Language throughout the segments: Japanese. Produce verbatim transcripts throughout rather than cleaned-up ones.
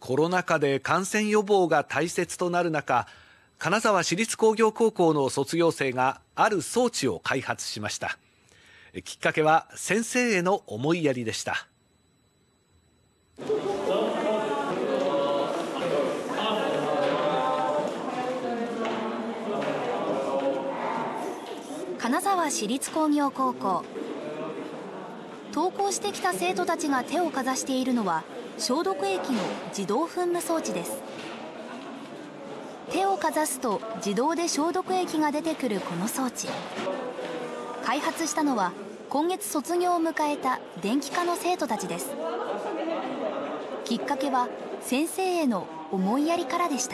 コロナ禍で感染予防が大切となる中、金沢市立工業高校の卒業生がある装置を開発しました。きっかけは先生への思いやりでした。 金沢市立工業高校、登校してきた生徒たちが手をかざしているのは消毒液の自動噴霧装置です。手をかざすと自動で消毒液が出てくるこの装置、開発したのは今月卒業を迎えた電気科の生徒たちです。きっかけは先生への思いやりからでした。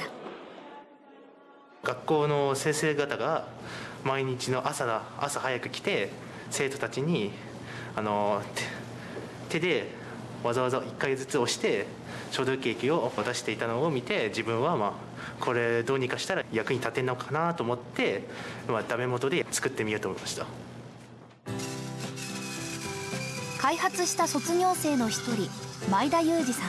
学校の先生方が毎日の朝だ朝早く来て、生徒たちにあの手でわざわざいっかいずつ押して消毒液を渡していたのを見て、自分はまあこれどうにかしたら役に立てるのかなと思って、まあ、ダメ元で作ってみようと思いました。 開発した卒業生の一人、前田裕二さん。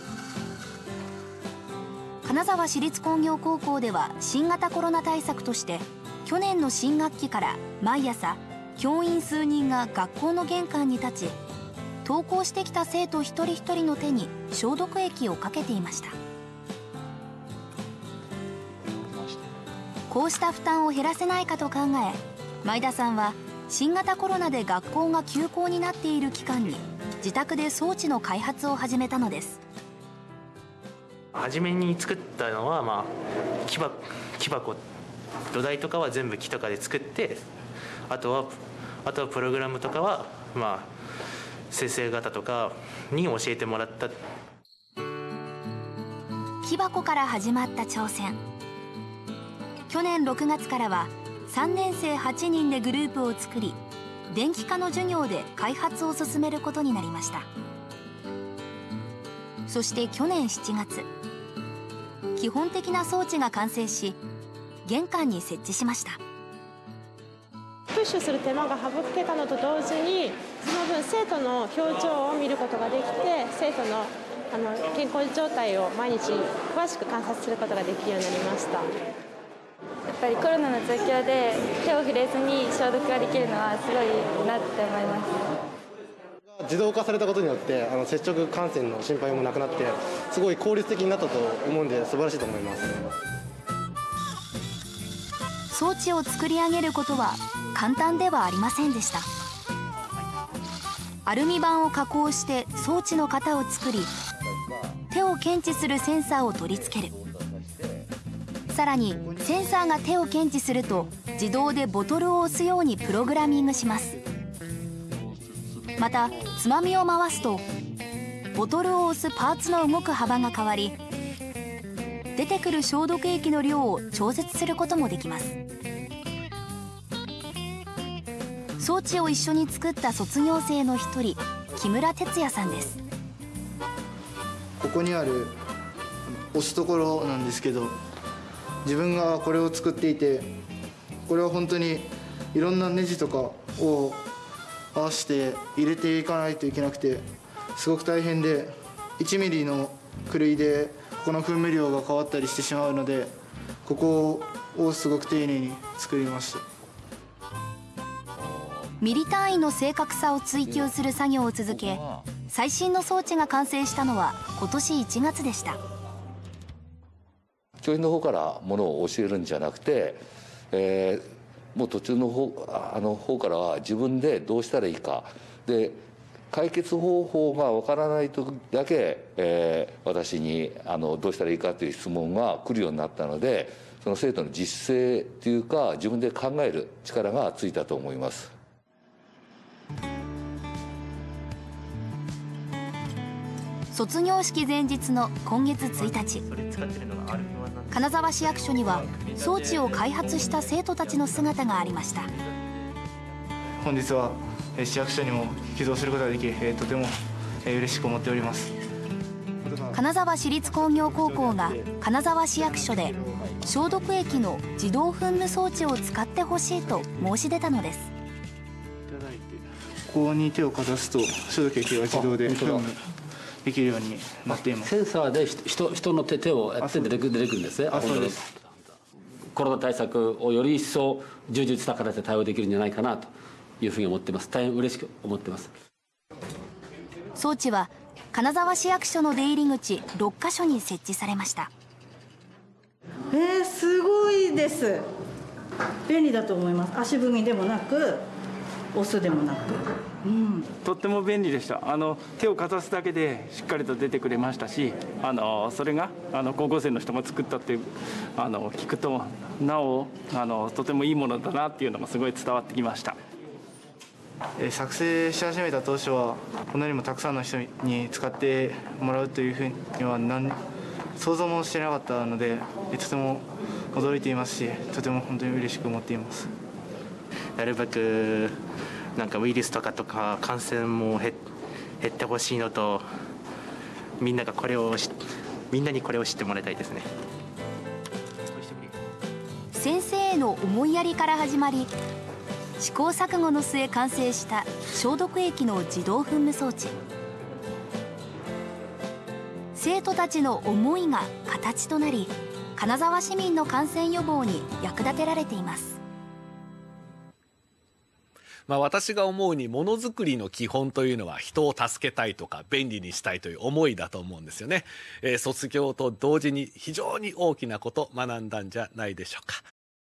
金沢市立工業高校では新型コロナ対策として去年の新学期から毎朝教員数人が学校の玄関に立ち、登校してきた生徒一人一人の手に消毒液をかけていました。こうした負担を減らせないかと考え、前田さんは新型コロナで学校が休校になっている期間に自宅で装置の開発を始めたのです。 初めに作ったのは、まあ、木箱、木箱土台とかは全部木とかで作って、あとはあとはプログラムとかは、まあ、先生方とかに教えてもらった。 木箱から始まった挑戦。去年ろくがつからはさんねん生はちにんでグループを作り、電気科の授業で開発を進めることになりました。そして去年しちがつ、基本的な装置が完成し、玄関に設置しました。 プッシュする手間が省けたのと同時に、その分生徒の表情を見ることができて、生徒のあの健康状態を毎日詳しく観察することができるようになりました。 やっぱりコロナの状況で手を触れずに消毒ができるのはすごいなって思います。 自動化されたことによってあの接触感染の心配もなくなって、すごい効率的になったと思うんで素晴らしいと思います。 装置を作り上げることは簡単ではありませんでした。アルミ板を加工して装置の型を作り、手を検知するセンサーを取り付ける。さらにセンサーが手を検知すると自動でボトルを押すようにプログラミングします。またつまみを回すとボトルを押すパーツの動く幅が変わり、出てくる消毒液の量を調節することもできます。装置を一緒に作った卒業生の一人、木村哲也さんです。 ここにある押すところなんですけど、自分がこれを作っていて、これは本当にいろんなネジとかを合わせて入れていかないといけなくて、すごく大変で、いちミリの狂いでここの噴霧量が変わったりしてしまうので、ここをすごく丁寧に作りました。 ミリ単位の正確さを追求する作業を続け、最新の装置が完成したのは今年いちがつでした。 教員の方からものを教えるんじゃなくて、えー、もう途中の方あの方からは自分でどうしたらいいかで、解決方法がわからない時だけ、えー、私にあのどうしたらいいかという質問が来るようになったので、その生徒の実践というか自分で考える力がついたと思います。 卒業式前日の今月ついたち、金沢市役所には装置を開発した生徒たちの姿がありました。 本日は市役所にも寄贈することができ、とても嬉しく思っております。 金沢市立工業高校が金沢市役所で消毒液の自動噴霧装置を使ってほしいと申し出たのです。 ここに手をかざすと消毒液が自動で噴霧できるようになっています。 センサーで人人の手手をやって出てくる出てくるんですね。 あ、そうです。 コロナ対策をより一層充実した形で対応できるんじゃないかなというふうに思っています。大変嬉しく思っています。 装置は金沢市役所の出入り口ろっかしょに設置されました。 えー、すごいです。便利だと思います。足踏みでもなく押すでもなく、うん、 とっても便利でした。あの手をかざすだけでしっかりと出てくれましたし、あのそれがあの高校生の人が作ったっていうあの聞くとなおあのとてもいいものだなっていうのがすごい伝わってきました。作成し始めた当初はこんなにもたくさんの人に使ってもらうというふうには何想像もしてなかったので、とても驚いていますし、とても本当に嬉しく思っています。 なるべくなんかウイルスとかとか感染も減ってほしいのと、みんながこれをみんなにこれを知ってもらいたいですね。 先生への思いやりから始まり、試行錯誤の末完成した消毒液の自動噴霧装置。生徒たちの思いが形となり、金沢市民の感染予防に役立てられています。 まあ、私が思うにものづくりの基本というのは人を助けたいとか便利にしたいという思いだと思うんですよね。えー、卒業と同時に非常に大きなこと学んだんじゃないでしょうか。